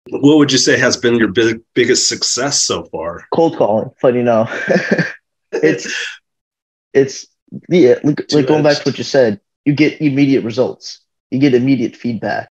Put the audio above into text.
What would you say has been your biggest success so far? Cold calling, funny now. it's it's yeah, like going back to what you said, you get immediate results. You get immediate feedback.